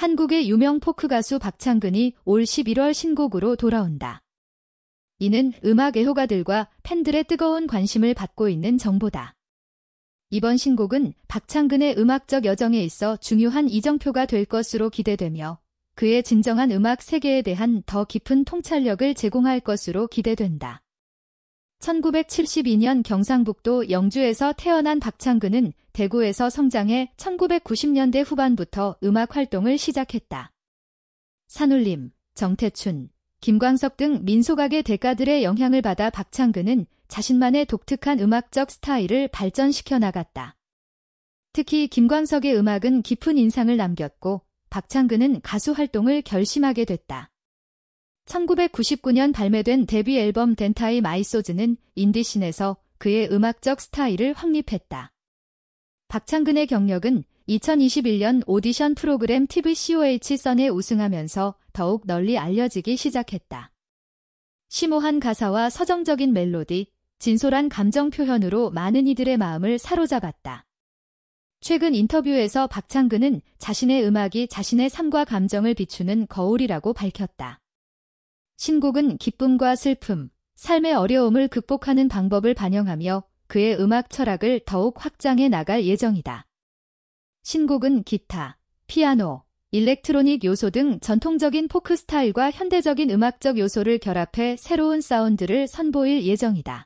한국의 유명 포크 가수 박창근이 올 11월 신곡으로 돌아온다. 이는 음악 애호가들과 팬들의 뜨거운 관심을 받고 있는 정보다. 이번 신곡은 박창근의 음악적 여정에 있어 중요한 이정표가 될 것으로 기대되며 그의 진정한 음악 세계에 대한 더 깊은 통찰력을 제공할 것으로 기대된다. 1972년 경상북도 영주에서 태어난 박창근은 대구에서 성장해 1990년대 후반부터 음악 활동을 시작했다. 산울림, 정태춘, 김광석 등 민속악의 대가들의 영향을 받아 박창근은 자신만의 독특한 음악적 스타일을 발전시켜 나갔다. 특히 김광석의 음악은 깊은 인상을 남겼고 박창근은 가수 활동을 결심하게 됐다. 1999년 발매된 데뷔 앨범 덴타이 마이소즈는 인디씬에서 그의 음악적 스타일을 확립했다. 박창근의 경력은 2021년 오디션 프로그램 TVCOH 선에 우승하면서 더욱 널리 알려지기 시작했다. 심오한 가사와 서정적인 멜로디, 진솔한 감정 표현으로 많은 이들의 마음을 사로잡았다. 최근 인터뷰에서 박창근은 자신의 음악이 자신의 삶과 감정을 비추는 거울이라고 밝혔다. 신곡은 기쁨과 슬픔, 삶의 어려움을 극복하는 방법을 반영하며 그의 음악 철학을 더욱 확장해 나갈 예정이다. 신곡은 기타, 피아노, 일렉트로닉 요소 등 전통적인 포크 스타일과 현대적인 음악적 요소를 결합해 새로운 사운드를 선보일 예정이다.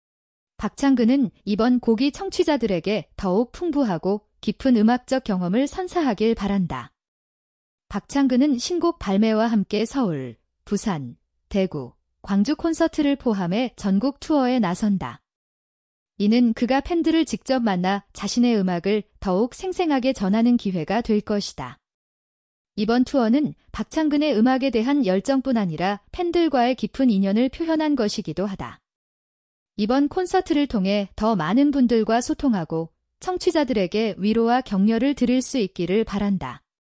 박창근은 이번 곡이 청취자들에게 더욱 풍부하고 깊은 음악적 경험을 선사하길 바란다. 박창근은 신곡 발매와 함께 서울, 부산, 대구, 광주 콘서트를 포함해 전국 투어에 나선다. 이는 그가 팬들을 직접 만나 자신의 음악을 더욱 생생하게 전하는 기회가 될 것이다. 이번 투어는 박창근의 음악에 대한 열정뿐 아니라 팬들과의 깊은 인연을 표현한 것이기도 하다. 이번 콘서트를 통해 더 많은 분들과 소통하고 청취자들에게 위로와 격려를 드릴 수 있기를 바란다.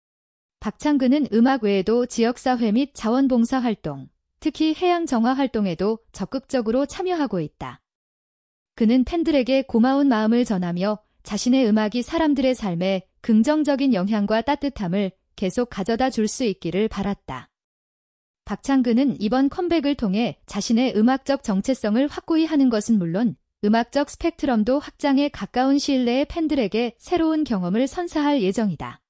박창근은 음악 외에도 지역사회 및 자원봉사 활동, 특히 해양 정화 활동에도 적극적으로 참여하고 있다. 그는 팬들에게 고마운 마음을 전하며 자신의 음악이 사람들의 삶에 긍정적인 영향과 따뜻함을 계속 가져다 줄 수 있기를 바랐다. 박창근은 이번 컴백을 통해 자신의 음악적 정체성을 확고히 하는 것은 물론 음악적 스펙트럼도 확장해 가까운 시일 내에 팬들에게 새로운 경험을 선사할 예정이다.